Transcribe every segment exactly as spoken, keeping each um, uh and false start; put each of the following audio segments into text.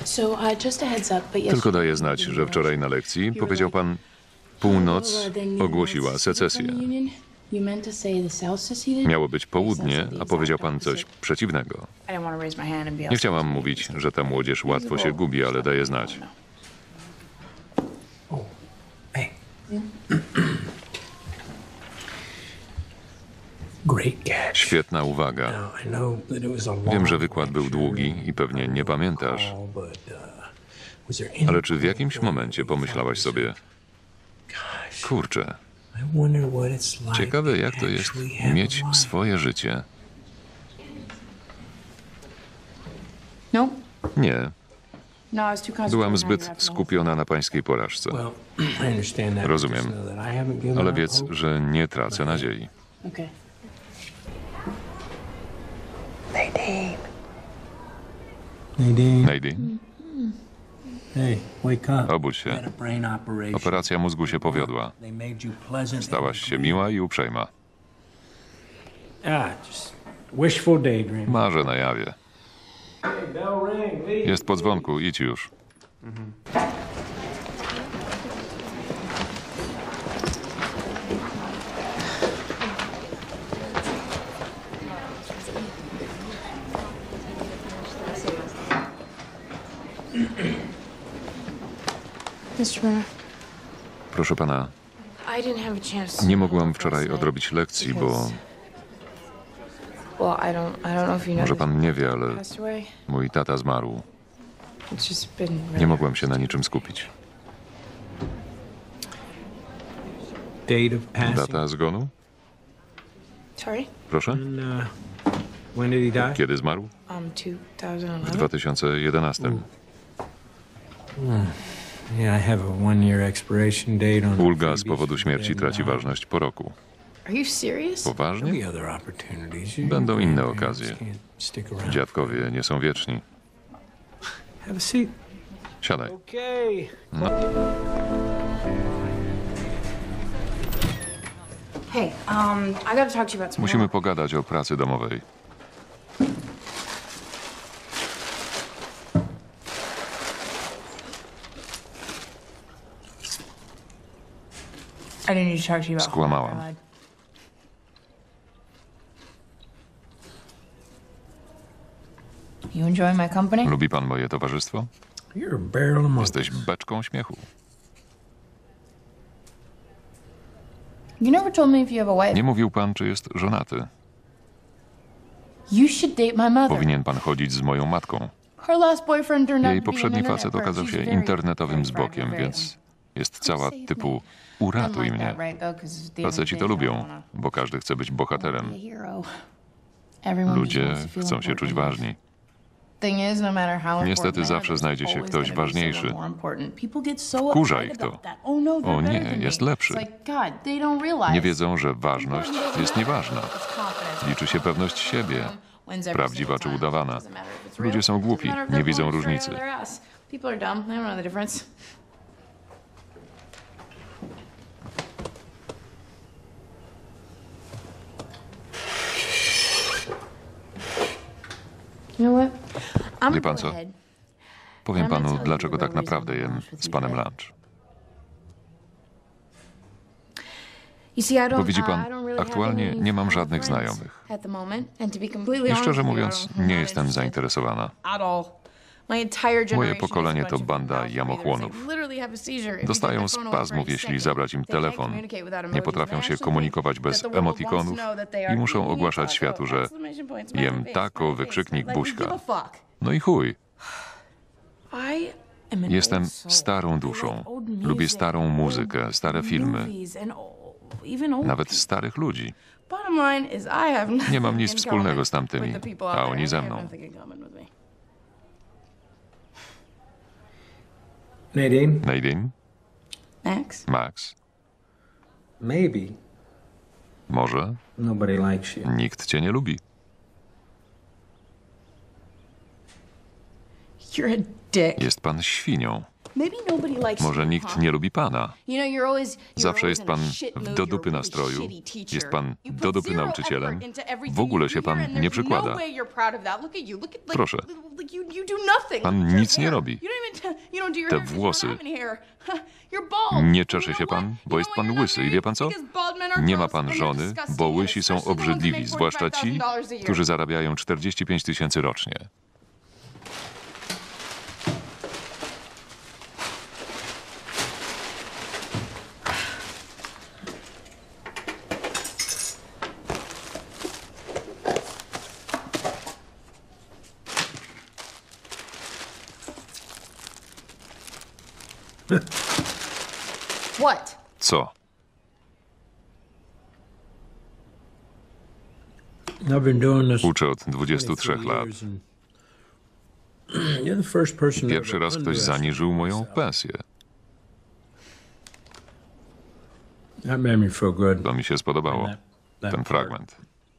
Tylko daję znać, że wczoraj na lekcji powiedział pan, północ ogłosiła secesję. Miało być południe, a powiedział pan coś przeciwnego. Nie chciałam mówić, że ta młodzież łatwo się gubi, ale daję znać. Świetna uwaga. Wiem, że wykład był długi i pewnie nie pamiętasz. Ale czy w jakimś momencie pomyślałaś sobie, kurczę, ciekawe jak to jest mieć swoje życie? Nie. Byłam zbyt skupiona na pańskiej porażce. Rozumiem, ale wiedz, że nie tracę nadziei. Nadine? Obudź się. Operacja mózgu się powiodła. Stałaś się miła i uprzejma. Marzę na jawie. Jest po dzwonku, idź już. Proszę pana, nie mogłam wczoraj odrobić lekcji, bo... Może pan nie wie, ale mój tata zmarł. Nie mogłem się na niczym skupić. Data zgonu? Proszę? Kiedy zmarł? W dwa tysiące jedenastym. Ulga z powodu śmierci traci ważność po roku. Poważnie? Będą inne okazje. Dziadkowie nie są wieczni. Siadaj. No. Musimy pogadać o pracy domowej. Skłamałam. Lubi pan moje towarzystwo? Jesteś beczką śmiechu. Nie mówił pan, czy jest żonaty. Powinien pan chodzić z moją matką. Jej poprzedni facet okazał się internetowym zbokiem, więc jest cała typu uratuj mnie. Faceci to lubią, bo każdy chce być bohaterem. Ludzie chcą się czuć ważni. Niestety zawsze znajdzie się ktoś ważniejszy. Wkurza ich to. O nie, jest lepszy. Nie wiedzą, że ważność jest nieważna. Liczy się pewność siebie, prawdziwa czy udawana. Ludzie są głupi, nie widzą różnicy. Wie pan co? Powiem panu, dlaczego tak naprawdę jem z panem lunch. Bo widzi pan, aktualnie nie mam żadnych znajomych. I szczerze mówiąc, nie jestem zainteresowana. Moje pokolenie to banda jamochłonów. Dostają spazmów, jeśli zabrać im telefon. Nie potrafią się komunikować bez emotikonów i muszą ogłaszać światu, że jem taco, wykrzyknik, buźka. No i chuj. Jestem starą duszą. Lubię starą muzykę, stare filmy. Nawet starych ludzi. Nie mam nic wspólnego z tamtymi, a oni ze mną. Nadine? Nadine? Max? Max? Maybe. Może? Nobody likes you. Nikt cię nie lubi. You're a dick. Jest pan świnią. Maybe nobody likes Może you, nikt huh? nie lubi pana. You know, you're always, you're Zawsze always jest in a pan shit mood, w you're do a dupy really nastroju. shitty teacher. Jest pan You put do dupy zero nauczycielem. effort into everything W ogóle you się do here, pan and nie there's przykłada. no way you're proud of that. Look at you. Look at, like, Proszę. like you, you do nothing. Pan Look at your nic nie hair. robi. You don't even, you don't do your Te hair 'cause you don't włosy. have any hair. You're bald. Nie You czesze know się what? pan, You bo know jest why pan you're not łysy. I wie married? pan co? Because bald men are Nie ma gross pan and they're żony, disgusting, bo and łysi są especially the ones that obrzydliwi, make zwłaszcza forty-five ci, thousand dollars a year. którzy zarabiają czterdzieści pięć tysięcy rocznie. What? Co? I've been doing this Uczę od dwudziestu trzech lat. years and you're the first person to Pierwszy ever raz ktoś underestimate zaniżył moją myself. pensję. That made me feel good. To mi się spodobało. That- that Ten part. fragment.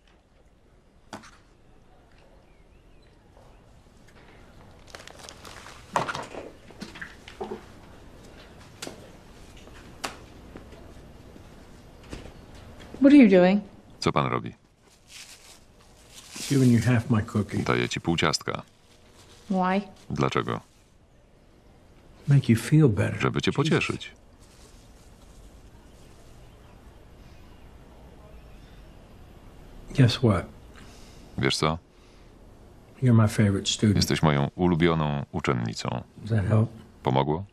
What are you doing? Co pan robi? Giving you half my cookie. Daję ci pół ciastka. Why? Dlaczego? Make you feel better. Żeby cię pocieszyć. Guess what? Wiesz co? You're my favorite student. Jesteś moją ulubioną uczennicą. Does that help? Pomogło?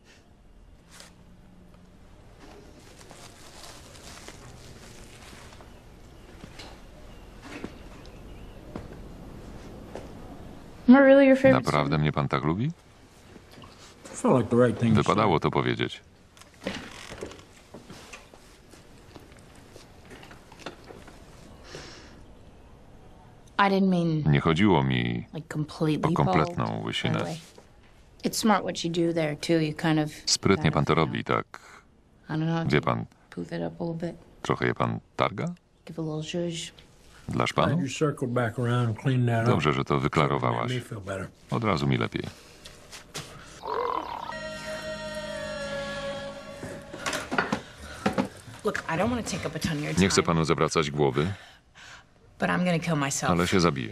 Am I really your favorite? Naprawdę mnie pan tak lubi? Felt like the right thing to say. Wypadało to powiedzieć. I didn't mean Nie chodziło mi like completely o kompletną bald, by the łysinę. way. It's smart what you do there too. You kind of Sprytnie pan to robi, tak? I don't know. Wie pan, Poof it up a little bit. trochę je pan targa? Give a little zhuzh. Dla Glad szpanu? you circled back around and cleaned that up. Dobrze, że to Made wyklarowałaś. me feel better. Od razu mi lepiej. Look, I don't want to take up a ton of your Nie time, chcę panu zawracać głowy, but I'm gonna kill myself. ale się zabiję.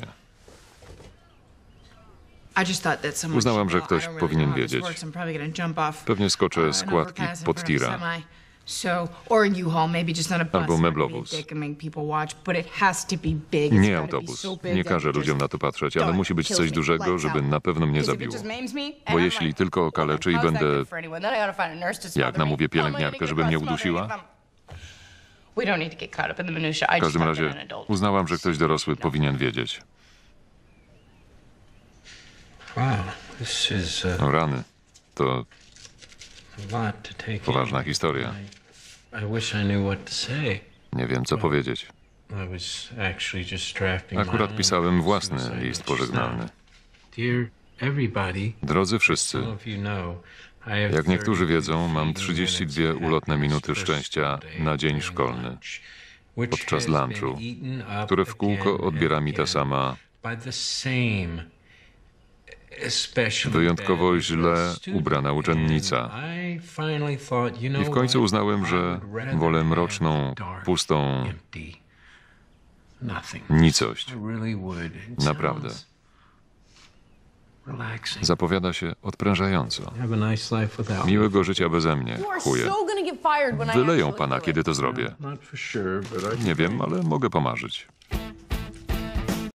I just thought that someone Uznałam, should że know. ktoś I don't really powinien know how this wiedzieć. works. I'm probably gonna jump off, Pewnie skoczę uh, z an kładki overpass in pod front of a tira. semi. So, or a U-Haul, maybe just on a bus. Albo I'm not gonna be a meblowóz. dick and make people watch, but it has to be big. It's Nie gotta be autobus. so big Nie that każę it ludziom just na to patrzeć, ale done. musi być Kills coś me. dużego, Lights żeby out. na pewno mnie 'Cause if it zabiło. just maims me, and Bo I'm jeśli like, tylko well, okaleczy i then how's that będę, good for anyone? Then I gotta find a nurse to smother jak me. namówię How am I gonna pielęgniarkę, get żeby mnie across smothering udusiła? if I'm- We don't need to get caught up in the minutia. I W każdym just thought razie that an adult- uznałam, że ktoś dorosły powinien wiedzieć. Wow, this is uh, O rany, to a lot to take in. poważna historia. I, I wish I knew what to say. Nie wiem, co powiedzieć. I was actually just drafting my Akurat own pisałem własny suicide list note just pożegnalny. now. Dear everybody, Drodzy wszyscy, some of you know, I have jak niektórzy thirty wiedzą, mam fleeting trzydzieści dwie minutes of ulotne minuty happiness szczęścia first na dzień during szkolny, lunch, which podczas has been lunchu, eaten up które w kółko again odbiera mi and ta again sama, by the same, especially wyjątkowo bad źle student. ubrana uczennica. And I finally thought, you know I w końcu what? uznałem, I że would rather wolę have mroczną, dark, pustą empty nothing. nicość. I really would. It Naprawdę. sounds relaxing. Zapowiada się odprężająco. Have a nice life without me. Miłego życia beze mnie, chuje. Wyleją pana, kiedy to zrobię. Not for sure, but I Nie wiem, ale mogę pomarzyć.